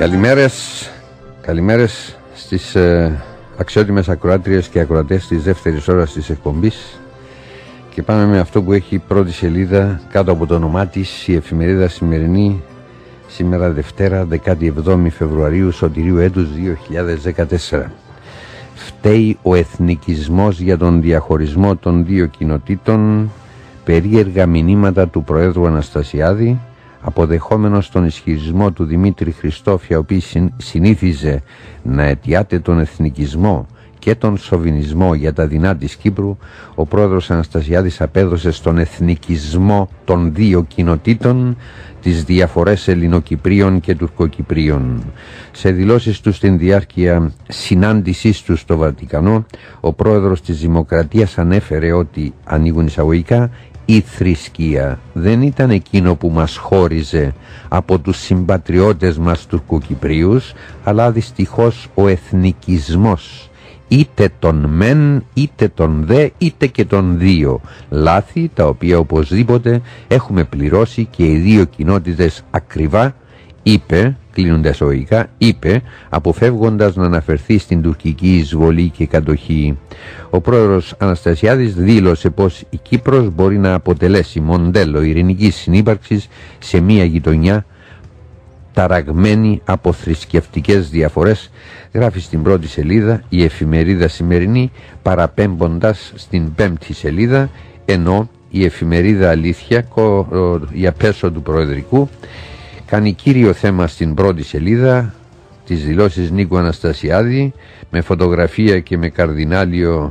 Καλημέρες στις αξιότιμες ακροάτριες και ακροατές της δεύτερης ώρας της εκπομπής, και πάμε με αυτό που έχει πρώτη σελίδα κάτω από το όνομά της η εφημερίδα Σημερινή, σήμερα Δευτέρα 17 Φεβρουαρίου Σωτηρίου έτους 2014. Φταίει ο εθνικισμός για τον διαχωρισμό των δύο κοινοτήτων, περίεργα μηνύματα του Προέδρου Αναστασιάδη, αποδεχόμενος τον ισχυρισμό του Δημήτρη Χριστόφια, ο οποίος συνήθιζε να αιτιάται τον εθνικισμό και τον σοβινισμό για τα δεινά της Κύπρου. Ο πρόεδρος Αναστασιάδης απέδωσε στον εθνικισμό των δύο κοινοτήτων τις διαφορές Ελληνοκυπρίων και Τουρκοκυπρίων. Σε δηλώσεις του στην διάρκεια συνάντησής του στο Βατικανό, ο πρόεδρος της Δημοκρατίας ανέφερε ότι, ανοίγουν εισαγωγικά, η θρησκεία δεν ήταν εκείνο που μας χώριζε από τους συμπατριώτες μας Τουρκοκυπρίους, αλλά δυστυχώς ο εθνικισμός, είτε τον μεν, είτε τον δε, είτε και τον δύο. Λάθη τα οποία οπωσδήποτε έχουμε πληρώσει και οι δύο κοινότητες ακριβά, είπε, κλείνοντας εισαγωγικά, είπε, αποφεύγοντας να αναφερθεί στην τουρκική εισβολή και κατοχή. Ο πρόεδρος Αναστασιάδης δήλωσε πως η Κύπρος μπορεί να αποτελέσει μοντέλο ειρηνικής συνύπαρξης σε μια γειτονιά ταραγμένη από θρησκευτικές διαφορές, γράφει στην πρώτη σελίδα η εφημερίδα Σημερινή, παραπέμποντας στην πέμπτη σελίδα, ενώ η εφημερίδα Αλήθεια, η απέσω του Προεδρικού, κάνει κύριο θέμα στην πρώτη σελίδα τις δηλώσεις Νίκου Αναστασιάδη, με φωτογραφία και με καρδινάλιο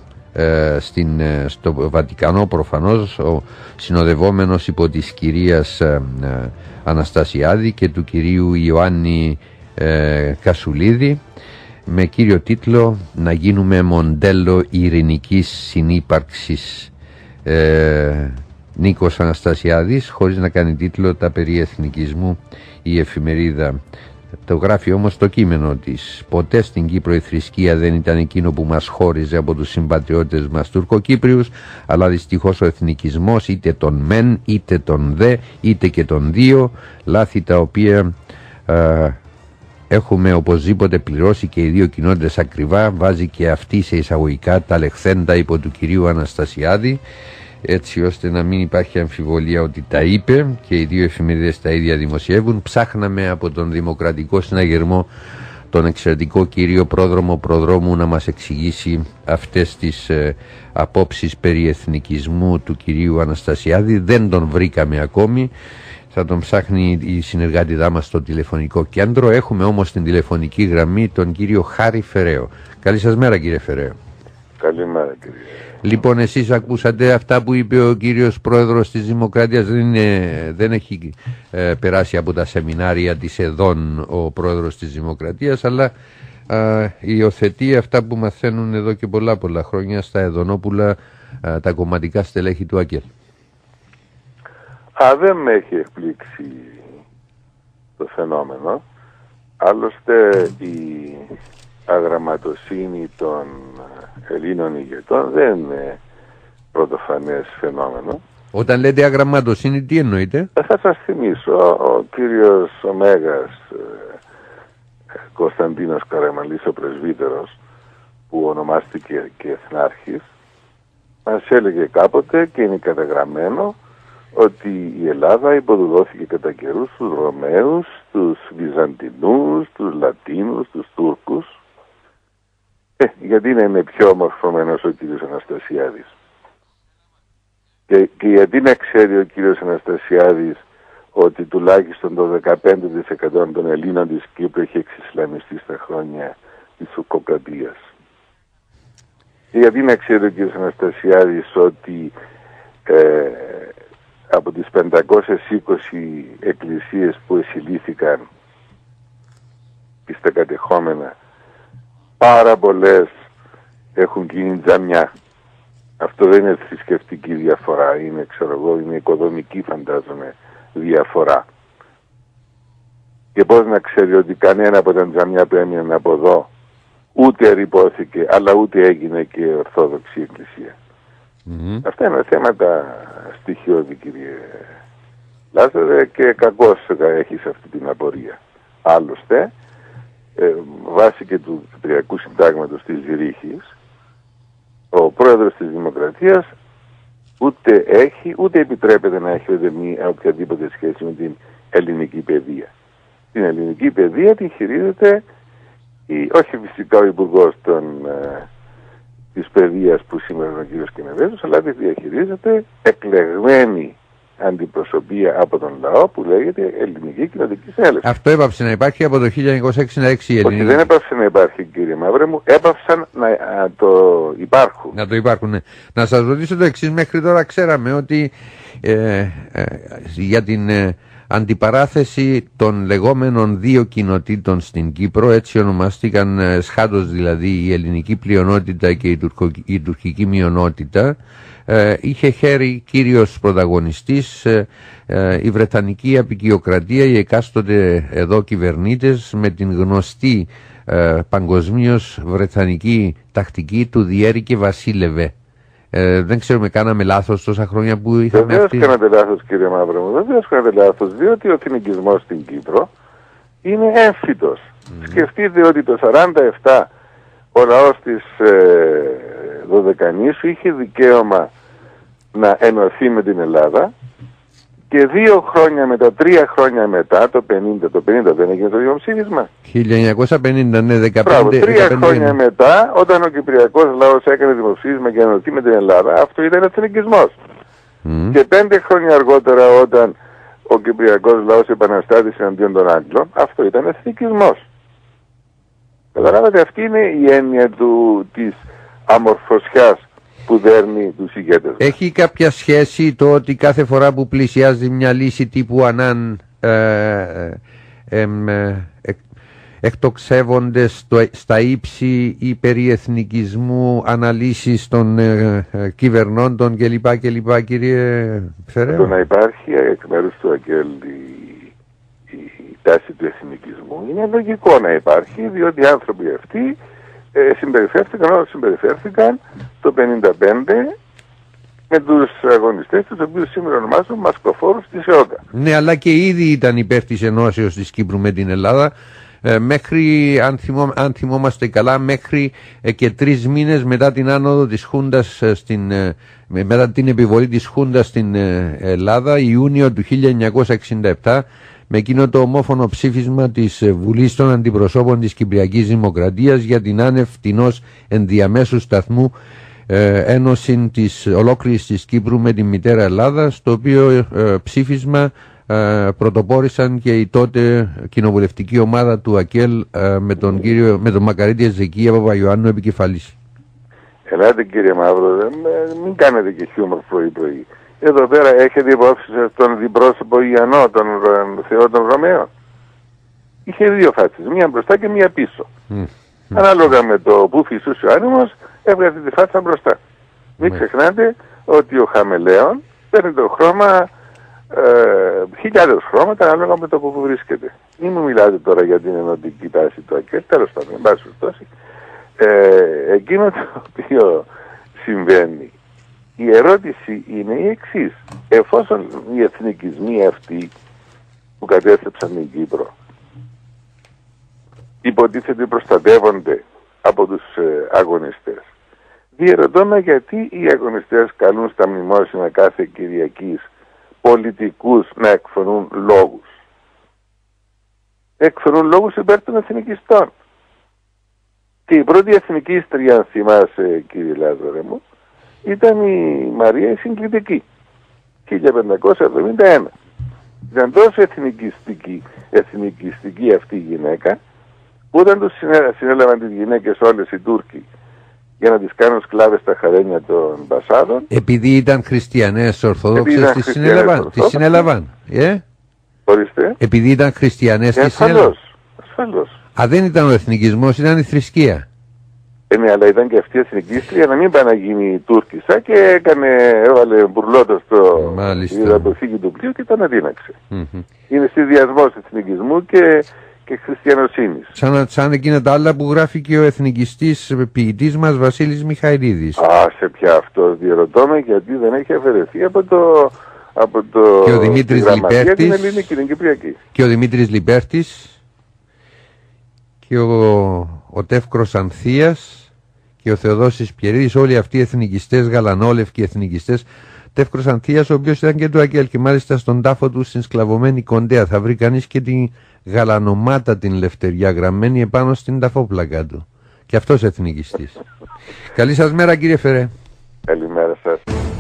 στο Βατικανό, προφανώς ο συνοδευόμενος υπό της κυρίας Αναστασιάδη και του κυρίου Ιωάννη Κασουλίδη, με κύριο τίτλο «Να γίνουμε μοντέλο ειρηνικής συνύπαρξης». Νίκος Αναστασιάδης, χωρίς να κάνει τίτλο τα περί εθνικισμού η εφημερίδα. Το γράφει όμως το κείμενο της. Ποτέ στην Κύπρο η θρησκεία δεν ήταν εκείνο που μας χώριζε από τους συμπατριώτες μας Τουρκοκύπριους, αλλά δυστυχώς ο εθνικισμός, είτε τον μεν, είτε τον δε, είτε και τον δύο, λάθη τα οποία έχουμε οπωσδήποτε πληρώσει και οι δύο κοινότητες ακριβά. Βάζει και αυτή σε εισαγωγικά τα λεχθέντα υπό του κυρίου Αναστασιάδη, έτσι ώστε να μην υπάρχει αμφιβολία ότι τα είπε, και οι δύο εφημερίδες τα ίδια δημοσιεύουν. Ψάχναμε από τον Δημοκρατικό Συναγερμό τον εξαιρετικό κύριο πρόδρομο προδρόμου να μας εξηγήσει αυτές τις απόψεις περί εθνικισμού του κυρίου Αναστασιάδη. Δεν τον βρήκαμε ακόμη. Θα τον ψάχνει η συνεργάτητά μας στο τηλεφωνικό κέντρο. Έχουμε όμως στην τηλεφωνική γραμμή τον κύριο Χάρη Φεραίο. Καλή σας μέρα, κύριε Φεραίο. Καλημέρα, κύριε. Λοιπόν, εσείς ακούσατε αυτά που είπε ο κύριος πρόεδρος της Δημοκρατίας. Δεν έχει περάσει από τα σεμινάρια της ΕΔΟΝ ο πρόεδρος της Δημοκρατίας, αλλά υιοθετεί αυτά που μαθαίνουν εδώ και πολλά χρόνια στα Εδωνόπουλα τα κομματικά στελέχη του ΑΚΕΛ. Δεν με έχει εκπλήξει το φαινόμενο. Άλλωστε η αγραμματοσύνη των Ελλήνων ηγετών δεν είναι πρωτοφανές φαινόμενο. Όταν λέτε αγραμματοσύνη, τι εννοείτε? Θα σας θυμίσω, ο κύριος Ωμέγας Κωνσταντίνος Καραμαλής, ο πρεσβύτερος, που ονομάστηκε και εθνάρχης, μας έλεγε κάποτε, και είναι καταγραμμένο, ότι η Ελλάδα υποδουλώθηκε κατά καιρούς στους Ρωμαίους, τους Βυζαντινούς, τους Λατίνους, τους Τούρκους. Γιατί να είναι πιο ομορφωμένος ο κύριος Αναστασιάδης, και γιατί να ξέρει ο κύριος Αναστασιάδης ότι τουλάχιστον το 15% των Ελλήνων της Κύπρου έχει εξισλαμιστεί στα χρόνια της Τουρκοκρατίας. Και γιατί να ξέρει ο κύριος Αναστασιάδης ότι από τις 520 εκκλησίες που εισηλήθηκαν στα κατεχόμενα, πάρα πολλές έχουν γίνει τζαμιά. Αυτό δεν είναι θρησκευτική διαφορά, είναι, είναι οικοδομική, φαντάζομαι, διαφορά. Και πώς να ξέρει ότι κανένα από τα τζαμιά που έμειναν από εδώ ούτε ερειπώθηκε, αλλά ούτε έγινε και ορθόδοξη εκκλησία. Αυτά είναι θέματα στοιχειώδη, κύριε Λάζαρε, και κακώς έχεις αυτή την απορία. Άλλωστε, βάσει και του Κυπριακού Συντάγματος της Ζηρίχης, ο πρόεδρος της Δημοκρατίας ούτε έχει, ούτε επιτρέπεται να έχει οποιαδήποτε σχέση με την ελληνική παιδεία. Την ελληνική παιδεία τη χειρίζεται όχι φυσικά ο Υπουργός της Παιδείας που σήμερα είναι ο κύριος Κενεβέζος, αλλά τη διαχειρίζεται εκλεγμένη αντιπροσωπεία από τον λαό που λέγεται Ελληνική Κοινοτική Συνέλευση. Αυτό έπαψε να υπάρχει από το 1966 η ελληνική. Όχι, δεν έπαψε να υπάρχει, κύριε Μαύρε μου, έπαψαν να το υπάρχουν. Να το υπάρχουν, ναι. Να σας ρωτήσω το εξής, μέχρι τώρα ξέραμε ότι για την αντιπαράθεση των λεγόμενων δύο κοινοτήτων στην Κύπρο, έτσι ονομάστηκαν σχάτως δηλαδή η ελληνική πλειονότητα και η τουρκική μειονότητα, είχε χέρι κύριος πρωταγωνιστής η Βρετανική απικιοκρατία, οι εκάστοτε εδώ κυβερνήτες με την γνωστή παγκοσμίως βρετανική τακτική του διέρη και βασίλευε. Δεν ξέρουμε, κάναμε λάθος τόσα χρόνια που είχαμε αυτή. Βεβαίως κάνατε λάθος, κύριε Μαύρο μου, βεβαίως κάνατε λάθος, διότι ο εθνικισμός στην Κύπρο είναι έμφυτος. Σκεφτείτε ότι το 1947 ο λαός της Δωδεκανήσου είχε δικαίωμα να ενωθεί με την Ελλάδα και 2 χρόνια μετά, 3 χρόνια μετά, το 50 δεν έγινε το δημοψήφισμα. 1950, ναι, 15. Μπράβο, 3 χρόνια μετά, όταν ο Κυπριακός λαός έκανε δημοψήφισμα για να ενωθεί με την Ελλάδα, αυτό ήταν εθνικισμός. Και 5 χρόνια αργότερα, όταν ο Κυπριακός λαός επαναστάτησε εναντίον των Άγγλων, αυτό ήταν εθνικισμός. Καταλάβατε, αυτή είναι η έννοια της αμορφωσιάς που δέρνει τους ηγέτες. Έχει κάποια σχέση το ότι κάθε φορά που πλησιάζει μια λύση τύπου Ανάν εκτοξεύονται στα ύψη ή περί εθνικισμού αναλύσεις των κυβερνώντων κλπ. Κύριε Φεραίο? Το να υπάρχει εκ μέρους του ΑΚΕΛ η τάση του εθνικισμού είναι λογικό να υπάρχει, διότι οι άνθρωποι αυτοί συμπεριφέρθηκαν όπως συμπεριφέρθηκαν το 1955 με τους αγωνιστές τους οποίους σήμερα ονομάζουν μασκοφόρους της ΕΟΚΑ. Ναι, αλλά και ήδη ήταν υπέρ της ενώσεως της Κύπρου με την Ελλάδα μέχρι, αν θυμόμαστε καλά, μέχρι και 3 μήνες μετά την άνοδο της Χούντας μετά την επιβολή της Χούντας στην Ελλάδα, Ιούνιο του 1967, με εκείνο το ομόφωνο ψήφισμα της Βουλής των Αντιπροσώπων της Κυπριακής Δημοκρατίας για την άνευ φτηνός ενδιαμέσου σταθμού ένωση της ολόκληρης της Κύπρου με τη μητέρα Ελλάδα, στο οποίο ψήφισμα πρωτοπόρησαν και η τότε κοινοβουλευτική ομάδα του ΑΚΕΛ με τον Μακαρίτη Εζεκία Παπαϊωάννου επικεφαλής. Ελάτε, κύριε Μαύρο, μην κάνετε και χιούμορ πρωί-πρωί. Εδώ πέρα έχετε υπόψη σας τον διπρόσωπο Ιαννό, τον Θεό των Ρωμαίων. Είχε 2 φάτσες, μία μπροστά και μία πίσω. Ανάλογα με το που φυσούσε ο άνεμος, έβγαζε τη φάτσα μπροστά. Μην ξεχνάτε ότι ο Χαμελέον παίρνει το χρώμα, χιλιάδες χρώματα ανάλογα με το που βρίσκεται. Μην μου μιλάτε τώρα για την ενωτική τάση του ΑΚΕΛ, τέλος πάντων, εν πάση περιπτώσει. Εκείνο το οποίο συμβαίνει, η ερώτηση είναι η εξής. Εφόσον οι εθνικισμοί αυτοί που κατέστρεψαν την Κύπρο υποτίθεται προστατεύονται από τους αγωνιστές, διερωτώ με γιατί οι αγωνιστές καλούν στα μνημόσυνα κάθε Κυριακής πολιτικούς να εκφωνούν λόγους. Εκφωνούν λόγους υπέρ των εθνικιστών. Και η πρώτη εθνικίστρια, αν θυμάσαι, κύριε Λάζαρε μου, ήταν η Μαρία η Συγκλητική, 1571. Ήταν τόσο εθνικιστική αυτή η γυναίκα, που όταν τους συνέλαβαν τις γυναίκες όλες οι Τούρκοι για να τις κάνουν σκλάβες στα χαρένια των Μπασάδων. Επειδή ήταν χριστιανές Ορθόδοξες, τις συνέλαβαν. Ορίστε. Επειδή ήταν χριστιανές, τις συνέλαβαν. Ασφαλώς. Δεν ήταν ο εθνικισμός, ήταν η θρησκεία. Ναι, αλλά ήταν και αυτή η εθνικίστρια να μην πάει να γίνει Τούρκισσα και έβαλε μπουρλότο στο υδατοθήκη του πλοίου και τον αδύναξε. Είναι συνδυασμός εθνικισμού και χριστιανοσύνης. Σαν εκείνα τα άλλα που γράφει και ο εθνικιστής ποιητής μας Βασίλης Μιχαηλίδης. Σε πια αυτό διερωτώ με, γιατί δεν έχει αφαιρεθεί από το και ο Δημήτρης Λιπέρτης την Κυπριακή. Και ο Δημήτρης Λιπέρτης. και ο Τεύκρος Ανθίας και ο Θεοδόσης Πιερίδης, όλοι αυτοί οι εθνικιστές, γαλανόλευκοι εθνικιστές. Τεύκρος Ανθίας, ο οποίος ήταν και του Αγγέλ και μάλιστα στον τάφο του στην σκλαβωμένη Κοντέα. Θα βρει κανείς και την γαλανομάτα την Λευτεριά γραμμένη επάνω στην ταφόπλακα του. Και αυτός εθνικιστής. Καλή σας μέρα, κύριε Φερέ. Καλημέρα σας.